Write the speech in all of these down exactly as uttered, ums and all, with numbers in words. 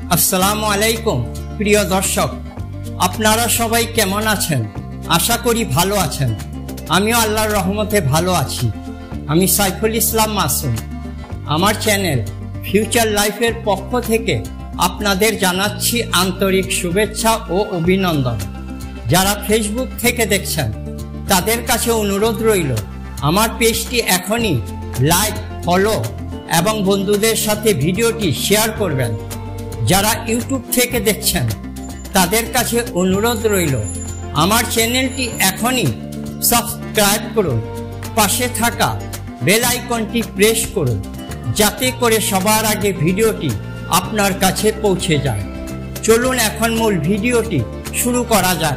আসসালামু আলাইকুম প্রিয় দর্শক, আপনারা সবাই কেমন আছেন? আশা করি ভালো আছেন। আমিও আল্লাহর রহমতে ভালো আছি। আমি সাইফুল ইসলাম মাসুম। আমার চ্যানেল ফিউচার লাইফের পক্ষ থেকে আপনাদের জানাচ্ছি আন্তরিক শুভেচ্ছা ও অভিনন্দন। যারা ফেসবুক থেকে দেখছেন তাদের কাছে অনুরোধ রইল, আমার পেজটি এখনই লাইক, ফলো এবং বন্ধুদের সাথে ভিডিওটি শেয়ার করবেন। যারা ইউটিউব থেকে দেখছেন তাদের কাছে অনুরোধ রইল, আমার চ্যানেলটি এখনই সাবস্ক্রাইব করুন, পাশে থাকা বেল আইকনটি প্রেস করুন, যাতে করে সবার আগে ভিডিওটি আপনার কাছে পৌঁছে যায়। চলুন এখন মূল ভিডিওটি শুরু করা যাক।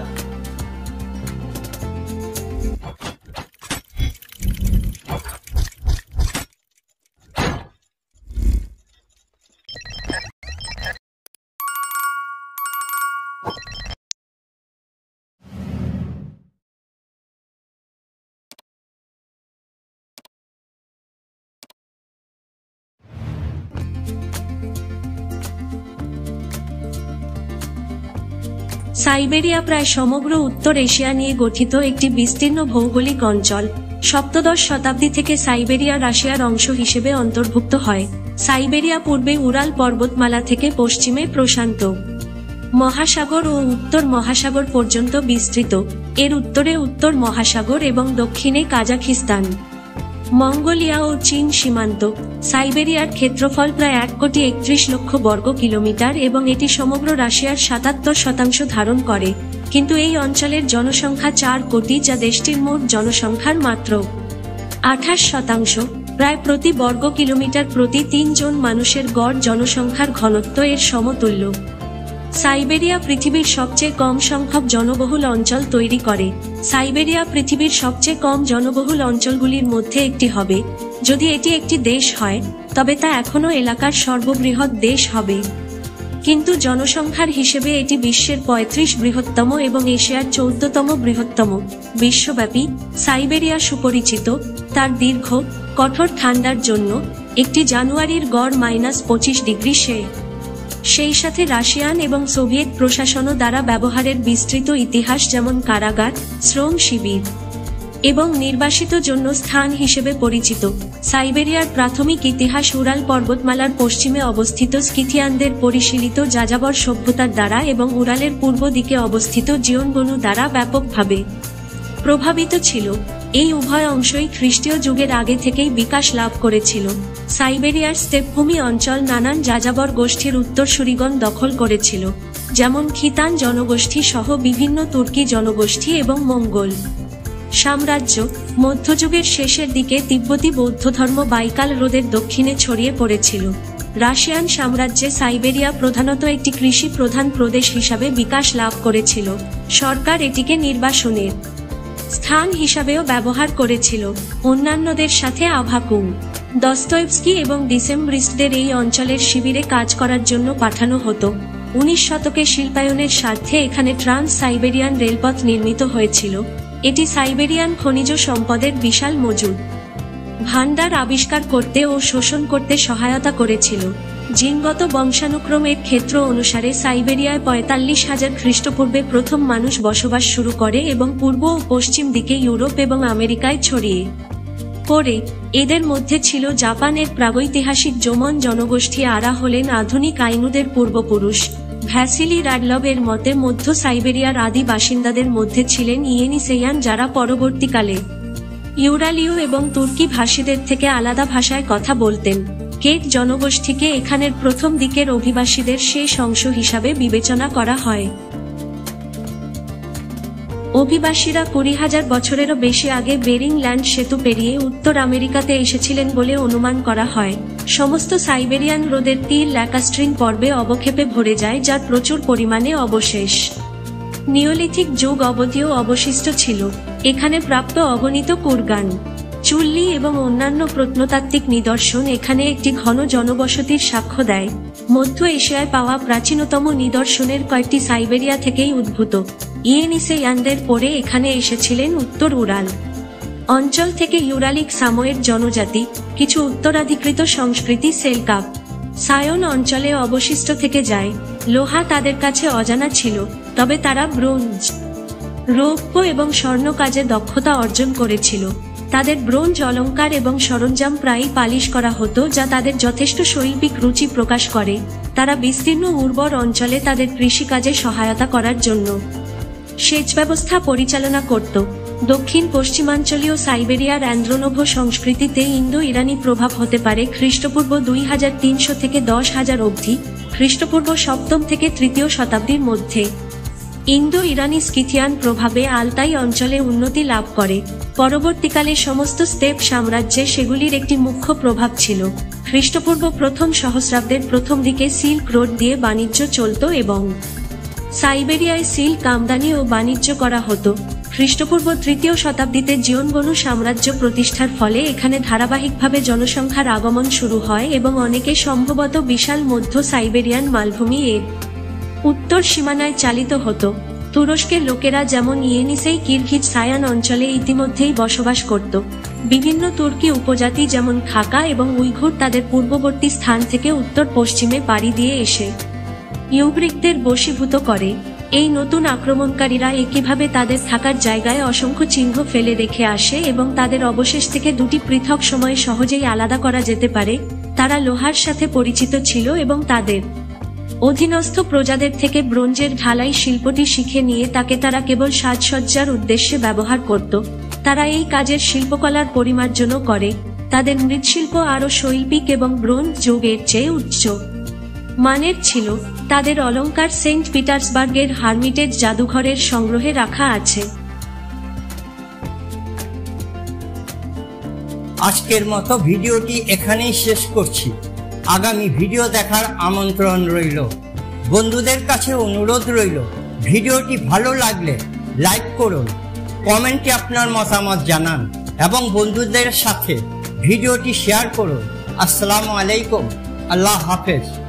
সাইবেরিয়া প্রায় সমগ্র উত্তর এশিয়া নিয়ে গঠিত একটি বিস্তীর্ণ ভৌগোলিক অঞ্চল। সপ্তদশ শতাব্দী থেকে সাইবেরিয়া রাশিয়ার অংশ হিসেবে অন্তর্ভুক্ত হয়। সাইবেরিয়া পূর্বে উরাল পর্বতমালা থেকে পশ্চিমে প্রশান্ত মহাসাগর ও উত্তর মহাসাগর পর্যন্ত বিস্তৃত। এর উত্তরে উত্তর মহাসাগর এবং দক্ষিণে কাজাখিস্তান, মঙ্গোলিয়া ও চীন সীমান্ত। সাইবেরিয়ার ক্ষেত্রফল প্রায় এক কোটি একত্রিশ লক্ষ বর্গ কিলোমিটার এবং এটি সমগ্র রাশিয়ার সাতাত্তর শতাংশ ধারণ করে। কিন্তু এই অঞ্চলের জনসংখ্যা চার কোটি, যা দেশটির মোট জনসংখ্যার মাত্র আঠাশ শতাংশ। প্রায় প্রতি বর্গ কিলোমিটার প্রতি তিন জন মানুষের গড় জনসংখ্যার ঘনত্ব এর সমতুল্য। সাইবেরিয়া পৃথিবীর সবচেয়ে কম সংখ্যক জনবহুল অঞ্চল তৈরি করে। সাইবেরিয়া পৃথিবীর সবচেয়ে কম জনবহুল অঞ্চলগুলির মধ্যে একটি হবে। যদি এটি একটি দেশ হয় তবে তা এখনও এলাকার সর্ববৃহৎ দেশ হবে, কিন্তু জনসংখ্যার হিসেবে এটি বিশ্বের পঁয়ত্রিশ বৃহত্তম এবং এশিয়ার চৌদ্দতম বৃহত্তম। বিশ্বব্যাপী সাইবেরিয়া সুপরিচিত তার দীর্ঘ, কঠোর ঠান্ডার জন্য। একটি জানুয়ারির গড় মাইনাস পঁচিশ ডিগ্রি সে সেই সাথে রাশিয়ান এবং সোভিয়েত প্রশাসনও দ্বারা ব্যবহারের বিস্তৃত ইতিহাস, যেমন কারাগার, শ্রম শিবির এবং নির্বাসিত জন্য স্থান হিসেবে পরিচিত। সাইবেরিয়ার প্রাথমিক ইতিহাস উরাল পর্বতমালার পশ্চিমে অবস্থিত স্কিথিয়ানদের পরিশীলিত যাযাবর সভ্যতার দ্বারা এবং উরালের পূর্ব দিকে অবস্থিত জিওনগনু দ্বারা ব্যাপকভাবে প্রভাবিত ছিল। এই উভয় অংশই খ্রিস্টীয় যুগের আগে থেকেই বিকাশ লাভ করেছিল। সাইবেরিয়ার স্টেপভূমি অঞ্চল নানান যাযাবর গোষ্ঠীর উত্তরসূরিগণ দখল করেছিল, যেমন খিতান জনগোষ্ঠী সহ বিভিন্ন তুর্কি জনগোষ্ঠী এবং মঙ্গোল সাম্রাজ্য। মধ্যযুগের শেষের দিকে তিব্বতী বৌদ্ধধর্ম বাইকাল হ্রদের দক্ষিণে ছড়িয়ে পড়েছিল। রাশিয়ান সাম্রাজ্যে সাইবেরিয়া প্রধানত একটি কৃষি প্রধান প্রদেশ হিসাবে বিকাশ লাভ করেছিল। সরকার এটিকে নির্বাসনের স্থান হিসাবেও ব্যবহার করেছিল। অন্যান্যদের সাথে আভাকুম, দস্তয়েভস্কি এবং ডিসেম্বরিস্টদের এই অঞ্চলের শিবিরে কাজ করার জন্য পাঠানো হতো। উনিশ শতকে শিল্পায়নের স্বার্থে এখানে ট্রান্স সাইবেরিয়ান রেলপথ নির্মিত হয়েছিল। এটি সাইবেরিয়ান খনিজ সম্পদের বিশাল মজুদ ভাণ্ডার আবিষ্কার করতে ও শোষণ করতে সহায়তা করেছিল। জিনগত বংশানুক্রমের ক্ষেত্র অনুসারে সাইবেরিয়ায় পঁয়তাল্লিশ হাজার খ্রিস্টপূর্বে প্রথম মানুষ বসবাস শুরু করে এবং পূর্ব ও পশ্চিম দিকে ইউরোপ এবং আমেরিকায় ছড়িয়ে পড়ে। এদের মধ্যে ছিল জাপানের প্রাগৈতিহাসিক জোমন জনগোষ্ঠী। আরা হলেন আধুনিক আইনুদের পূর্বপুরুষ। ভ্যাসিলি রাডলভের মতে মধ্য সাইবেরিয়ার আদি বাসিন্দাদের মধ্যে ছিলেন ইয়েনিসেয়ান, যারা পরবর্তীকালে ইউরালীয় এবং তুর্কি ভাষীদের থেকে আলাদা ভাষায় কথা বলতেন। কেট জনগোষ্ঠীকে এখানের প্রথম দিকের অভিবাসীদের শেষ অংশ হিসাবে বিবেচনা করা হয়। অভিবাসীরা কুড়ি হাজার বছরেরও বেশি আগে বেরিং ল্যান্ড সেতু পেরিয়ে উত্তর আমেরিকাতে এসেছিলেন বলে অনুমান করা হয়। সমস্ত সাইবেরিয়ান হ্রদের তীর ল্যাকাস্ট্রিন পর্বে অবক্ষেপে ভরে যায়, যার প্রচুর পরিমাণে অবশেষ নিওলিথিক যুগ অবধিও অবশিষ্ট ছিল। এখানে প্রাপ্ত অগণিত কুরগান, চুল্লি এবং অন্যান্য প্রত্নতাত্ত্বিক নিদর্শন এখানে একটি ঘন জনবসতির সাক্ষ্য দেয়। মধ্য এশিয়ায় পাওয়া প্রাচীনতম নিদর্শনের কয়েকটি সাইবেরিয়া থেকেই উদ্ভূত। ইয়েনিসেয়ানদের পরে এখানে এসেছিলেন উত্তর উরাল অঞ্চল থেকে ইউরালিক সামোয়েড জনজাতি, কিছু উত্তরাধিকৃত সংস্কৃতি সেলকাপ সায়ন অঞ্চলে অবশিষ্ট থেকে যায়। লোহা তাদের কাছে অজানা ছিল, তবে তারা ব্রোঞ্জ, রৌপ্য এবং স্বর্ণ কাজে দক্ষতা অর্জন করেছিল। তাদের ব্রোঞ্জ অলংকার এবং সরঞ্জাম প্রায়ই পালিশ করা হতো, যা তাদের যথেষ্ট শৈল্পিক রুচি প্রকাশ করে। তারা বিস্তীর্ণ উর্বর অঞ্চলে তাদের কৃষিকাজে সহায়তা করার জন্য সেচ ব্যবস্থা পরিচালনা করত। দক্ষিণ পশ্চিমাঞ্চলীয় সাইবেরিয়ার অ্যান্ড্রোনোভো সংস্কৃতিতে ইন্দো ইরানি প্রভাব হতে পারে খ্রিস্টপূর্ব দুই হাজার তিনশো থেকে দশ হাজার অবধি, খ্রিস্টপূর্ব সপ্তম থেকে তৃতীয় শতাব্দীর মধ্যে। ইন্দো ইরানি স্কিথিয়ান প্রভাবে আলতাই অঞ্চলে উন্নতি লাভ করে। পরবর্তীকালে সমস্ত স্টেপ সাম্রাজ্যে সেগুলির একটি মুখ্য প্রভাব ছিল। খ্রিস্টপূর্ব প্রথম সহস্রাব্দের প্রথম দিকে সিল্ক রোড দিয়ে বাণিজ্য চলত এবং সাইবেরিয়ায় সিল্ক আমদানি ও বাণিজ্য করা হতো। খ্রিস্টপূর্ব তৃতীয় শতাব্দীতে জিওনগনু সাম্রাজ্য প্রতিষ্ঠার ফলে এখানে ধারাবাহিকভাবে জনসংখ্যার আগমন শুরু হয় এবং অনেকে সম্ভবত বিশাল মধ্য সাইবেরিয়ান মালভূমি এর উত্তর সীমানায় চালিত হতো। তুরস্কের লোকেরা যেমন ইয়েনিসেই কিরগিজ সায়ান অঞ্চলে ইতিমধ্যেই বসবাস করত। বিভিন্ন তুর্কি উপজাতি যেমন খাকা এবং উইঘুর তাদের পূর্ববর্তী স্থান থেকে উত্তর পশ্চিমে পাড়ি দিয়ে এসে ইউগ্রিকদের বশীভূত করে। এই নতুন আক্রমণকারীরা একইভাবে তাদের থাকার জায়গায় অসংখ্য চিহ্ন ফেলে রেখে আসে এবং তাদের অবশেষ থেকে দুটি পৃথক সময়ে সহজেই আলাদা করা যেতে পারে। তারা লোহার সাথে পরিচিত ছিল এবং তাদের অধীনস্থ প্রজাদের থেকে ব্রোঞ্জের ঢালাই শিল্পটি শিখে নিয়ে তাকে তারা কেবল সাজসজ্জার উদ্দেশ্যে ব্যবহার করত। তারা এই কাজের শিল্পকলার পরিমার্জনও করে। তাদের মৃৎশিল্প আরও শৈল্পিক এবং ব্রোঞ্জ যুগের চেয়ে উচ্চ মানের ছিল। তাদের অলংকার সেন্ট পিটার্সবার্গের হার্মিটেজ জাদুঘরের সংগ্রহে রাখা আছে। আজকের মতো ভিডিওটি এখানেই শেষ করছি। আগামী ভিডিও দেখার আমন্ত্রণ রইল। বন্ধুদের কাছে অনুরোধ রইল, ভিডিওটি ভালো লাগলে লাইক করুন, কমেন্টে আপনার মতামত জানান এবং বন্ধুদের সাথে ভিডিওটি শেয়ার করুন। আসসালামু আলাইকুম, আল্লাহ হাফেজ।